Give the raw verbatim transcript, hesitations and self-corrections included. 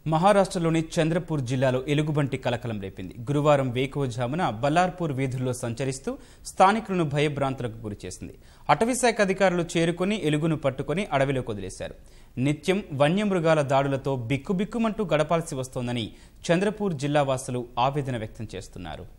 మహారాష్ట్రలోని చంద్రపూర్ జిల్లాలో ఎలుగుబంటి కలకలం రేపింది. గురువారం వేకువజామున బల్లార్పూర్ వీధుల్లో సంచరిస్తూ స్థానికులను భయభ్రాంతులకు గురిచేసింది. అటవీశాఖ అధికారులు చేరుకుని ఎలుగును పట్టుకుని అడవిలోకి వదిలేశారు. నిత్యం వన్యమృగాల దాడులతో బిక్కుబిక్కుమంటూ గడపాల్సి వస్తోందని చంద్రపూర్ జిల్లా వాసులు ఆవేదన వ్యక్తం చేస్తున్నారు.